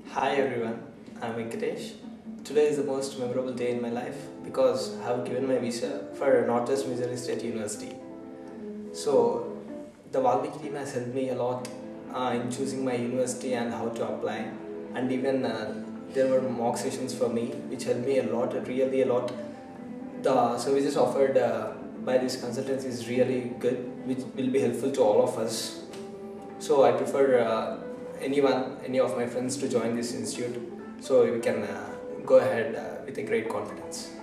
Hi everyone, I'm Venkatesh. Today is the most memorable day in my life because I have given my visa for Northwest Missouri State University. So, the Valmiki team has helped me a lot in choosing my university and how to apply, and even there were mock sessions for me which helped me a lot, really a lot. The services offered by this consultants is really good, which will be helpful to all of us. So I prefer any of my friends to join this institute so we can go ahead with a great confidence.